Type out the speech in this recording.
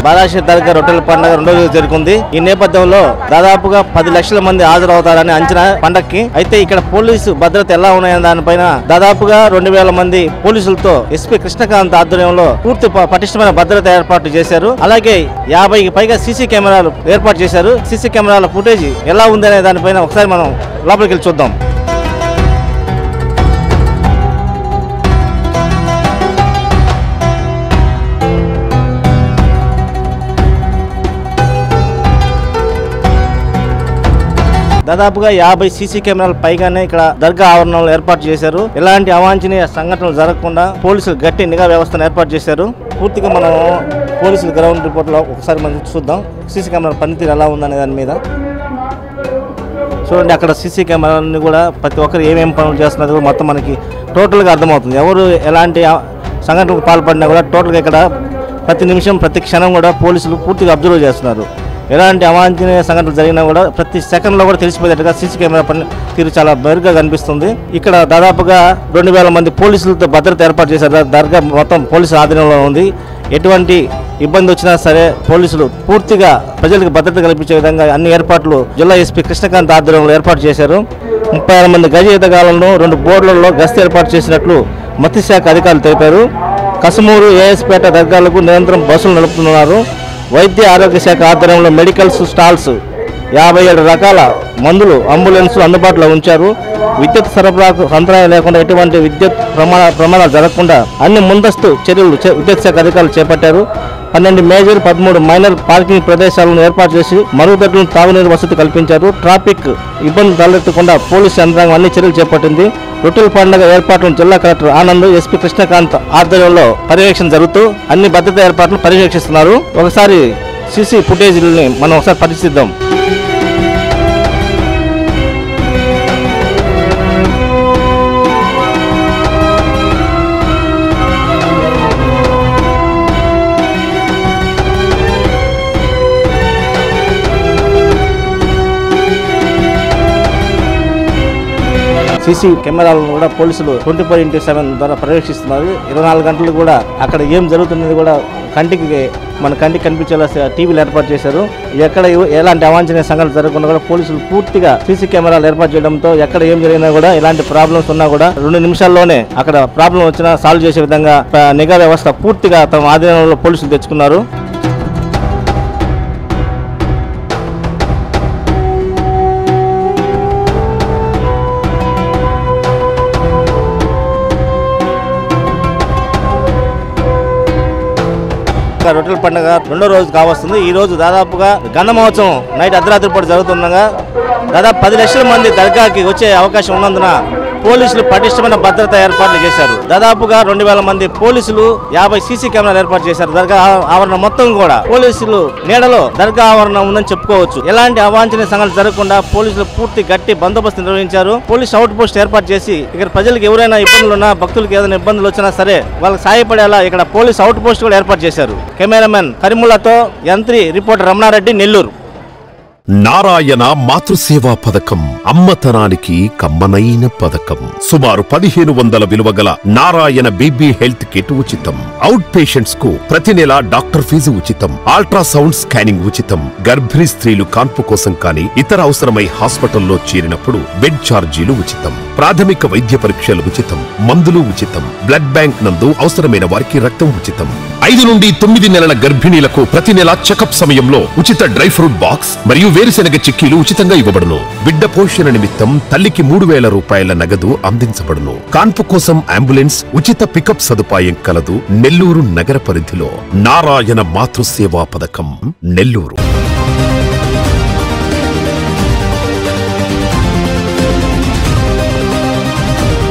బాలాషీర్ దర్గా రొట్టెల పండుగ 2వ రోజు జరుగుతుంది. ఈ నేపథ్యంలో దాదాపుగా 10 లక్షల మంది హాజరవుతారని అంచనా పండక్కి. అయితే ఇక్కడ పోలీసు భద్రత ఎలా ఉన్నాయన్న దానిపైన దాదాపుగా 2000 మంది పోలీసులతో ఎస్పీ కృష్ణకాంత్ ఆధ్వర్యంలో పూర్తి పటిష్టమైన భద్రత ఏర్పాటు చేశారు. అలాగే 50కి పైగా సీసీ కెమెరాలు ఏర్పాటు చేశారు. సీసీ కెమెరాల ఫుటేజ్ ఎలా ఉందనే దానిపైన ఒకసారి మనం లోపలికి వెళ్ళి చూద్దాం. దాదాపుగా 50 సీసీ కెమెరాల పైగానే ఇక్కడ దర్గా ఆవరణలో ఏర్పాటు చేశారు. ఎలాంటి అవాంఛనీయ సంఘటనలు జరగకుండా పోలీసులు గట్టి నిఘా వ్యవస్థను ఏర్పాటు చేశారు. పూర్తిగా మనం పోలీసుల గ్రౌండ్ రిపోర్ట్ లో ఒకసారి మనం చూద్దాం సీసీ కెమెరాల పనితీరు ఎలా ఉందనే దాని మీద. చూడండి, అక్కడ సీసీ కెమెరాలన్నీ కూడా ప్రతి ఒక్కరు ఏమేమి పనులు చేస్తున్నది కూడా మొత్తం మనకి టోటల్గా అర్థమవుతుంది. ఎవరు ఎలాంటి సంఘటనకు పాల్పడినా కూడా టోటల్గా ఇక్కడ ప్రతి నిమిషం ప్రతి క్షణం కూడా పోలీసులు పూర్తిగా అబ్జర్వ్ చేస్తున్నారు. ఎలాంటి అవాంఛనీయ సంఘటనలు జరిగినా కూడా ప్రతి సెకండ్లో కూడా తెలిసిపోయేట్టుగా సీసీ కెమెరా పని తీరు చాలా మెరుగ్గా కనిపిస్తుంది. ఇక్కడ దాదాపుగా 2000 మంది పోలీసులతో భద్రత ఏర్పాటు చేశారు. దర్గా మొత్తం పోలీసుల ఆధీనంలో ఉంది. ఎటువంటి ఇబ్బంది వచ్చినా సరే పోలీసులు పూర్తిగా ప్రజలకు భద్రత కల్పించే విధంగా అన్ని ఏర్పాట్లు జిల్లా ఎస్పీ కృష్ణకాంత్ ఆధ్వర్యంలో ఏర్పాటు చేశారు. 36 మంది గజ ఈతగాళ్లను 2 బోర్డులలో గస్తీ ఏర్పాటు చేసినట్లు మత్స్యశాఖ అధికారులు తెలిపారు. కసమూరు ఏఎస్పేట దర్గాలకు నిరంతరం బస్సులు నడుపుతున్నారు. వైద్య ఆరోగ్య శాఖ ఆధ్వర్యంలో మెడికల్స్ స్టాల్స్ 57 రకాల మందులు అంబులెన్స్ అందుబాటులో ఉంచారు. విద్యుత్ సరఫరాకు అంతరాయం లేకుండా ఎటువంటి విద్యుత్ ప్రమాదాలు జరగకుండా అన్ని ముందస్తు చర్యలు విద్యుత్ శాఖ అధికారులు చేపట్టారు. 12 మేజర్ 13 మైనర్ పార్కింగ్ ప్రదేశాలను ఏర్పాటు చేసి మరుగుదొడ్లను తాగునీరు వసతి కల్పించారు. ట్రాఫిక్ ఇబ్బందులు తలెత్తకుండా పోలీసు యంత్రాంగం అన్ని చర్యలు చేపట్టింది. రొట్టెల పండుగ ఏర్పాట్లను జిల్లా కలెక్టర్ ఆనంద్, ఎస్పీ కృష్ణకాంత్ ఆధ్వర్యంలో పర్యవేక్షణ జరుగుతూ అన్ని భద్రతా ఏర్పాట్లు పర్యవేక్షిస్తున్నారు. ఒకసారి సీసీ ఫుటేజ్ని మనం ఒకసారి పరిశీలిద్దాం. సీసీ కెమెరాలను కూడా పోలీసులు 24/7 ద్వారా పర్యవేక్షిస్తున్నారు. 24 గంటలు కూడా అక్కడ ఏం జరుగుతున్నది కూడా మన కంటికి కనిపించేలా టీవీలు ఏర్పాటు చేశారు. ఎక్కడ ఎలాంటి అవాంఛనీయ సంఘటనలు జరగకుండా కూడా పోలీసులు పూర్తిగా సీసీ కెమెరాలు ఏర్పాటు చేయడంతో ఎక్కడ ఏం జరిగినా కూడా ఎలాంటి ప్రాబ్లమ్స్ ఉన్నా కూడా 2 నిమిషాల్లోనే అక్కడ ప్రాబ్లం వచ్చినా సాల్వ్ చేసే విధంగా నిఘా వ్యవస్థ పూర్తిగా తమ ఆధీనంలో పోలీసులు తెచ్చుకున్నారు. రొట్టెల పండుగ 2వ రోజు కావస్తుంది. ఈ రోజు దాదాపుగా గంధ మహోత్సవం నైట్ అర్ధరాత్రి పూట జరుగుతుండగా దాదాపు 10 లక్షల మంది దర్గాకి వచ్చే అవకాశం ఉన్నందున పోలీసులు పటిష్టమైన భద్రత ఏర్పాట్లు చేశారు. దాదాపుగా 2000 మంది పోలీసులు 50 సీసీ కెమెరాలు ఏర్పాటు చేశారు. దర్గా ఆవరణ మొత్తం కూడా పోలీసులు నీడలో దర్గా ఆవరణ ఉందని చెప్పుకోవచ్చు. ఎలాంటి అవాంఛనీయ సంఘటనలు జరగకుండా పోలీసులు పూర్తి గట్టి బందోబస్తు నిర్వహించారు. పోలీస్ అవుట్ పోస్ట్ ఏర్పాటు చేసి ఇక్కడ ప్రజలకు ఎవరైనా ఇబ్బందులు ఉన్నా, భక్తులకు ఏదైనా ఇబ్బందులు వచ్చినా సరే వాళ్ళకి సాయపడేలా ఇక్కడ పోలీస్ అవుట్ పోస్ట్ కూడా ఏర్పాటు చేశారు. కెమెరామెన్ కరిముల్లాతో యంత్రి రిపోర్టర్ రమణారెడ్డి, నెల్లూరు. నారాయణ మాతృసేవా పథకం అమ్మతనానికి కమ్మనైన పథకం. సుమారు 1500 విలువగల నారాయణ బేబీ హెల్త్ కిట్ ఉచితం. అవుట్ పేషెంట్స్ కు ప్రతి నెల డాక్టర్ ఫీజు ఉచితం. అల్ట్రాసౌండ్ స్కానింగ్ ఉచితం. గర్భిణీ స్త్రీలు కాన్పు కోసం కానీ ఇతర అవసరమై హాస్పిటల్లో చేరినప్పుడు బెడ్ ఛార్జీలు ఉచితం. ప్రాథమిక వైద్య పరీక్షలు ఉచితం. మందులు ఉచితం. బ్లడ్ బ్యాంక్ నందు అవసరమైన వారికి రక్తం ఉచితం. 5 నుండి 9 నెలల గర్భిణీలకు ప్రతి నెల చెకప్ సమయంలో ఉచిత డ్రై ఫ్రూట్ బాక్స్ మరియు వేరుశెనగ చిక్కీలు ఉచితంగా ఇవ్వబడును. బిడ్డ పోషణ నిమిత్తం తల్లికి 3000 రూపాయల నగదు అందించబడును. కాన్పు కోసం అంబులెన్స్ ఉచిత పికప్ సదుపాయం కలదు. నెల్లూరు నగర పరిధిలో నారాయణ మాతృసేవా పథకం, నెల్లూరు.